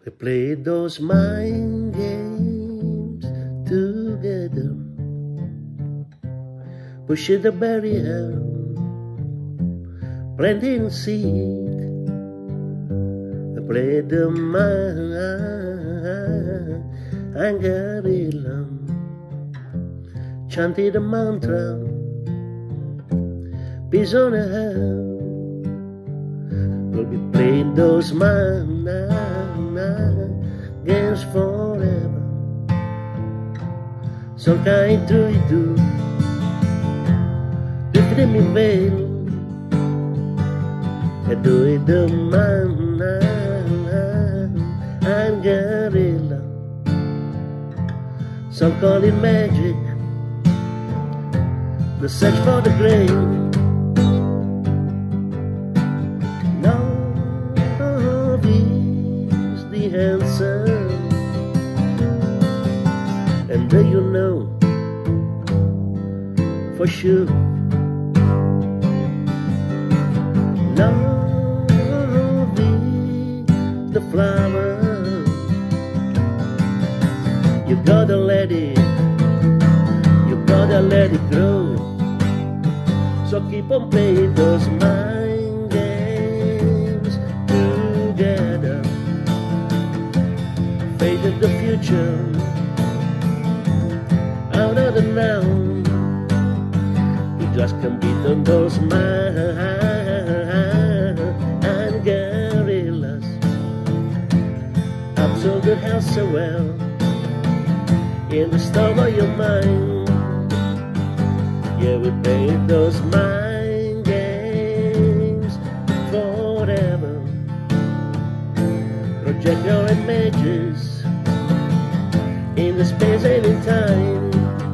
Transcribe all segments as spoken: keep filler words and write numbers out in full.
We played those mind games together, pushing the barrier, planting seed. We played the mind and guerrilla, chanted the mantra, peace on earth. We'll be playing those mind games forever. Some kind to do, lifting me veil, and do it the man and guerrilla. Some call it magic, the search for the grain. Answer, and do you know for sure? Love is the flower, you gotta let it, you gotta let it grow. So keep on playing those mind games together. Fade in the future, out of the now. You just can beat on those mind and guerrillas. Absorb the health so well in the storm of your mind. Yeah, we play those mind games forever. Project your images in the space and in time.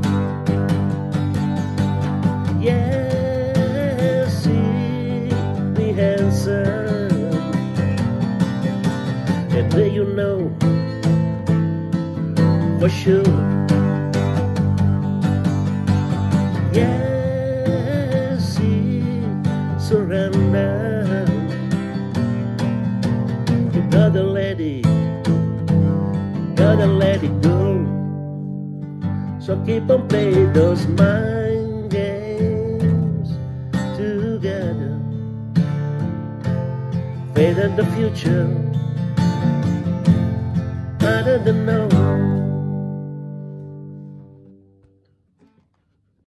Yeah, see the answer, and then you know for sure. Yeah, see, surrender. You gotta let it, gotta let it go. So keep on playing those mind games together. Fade in the future, I don't know.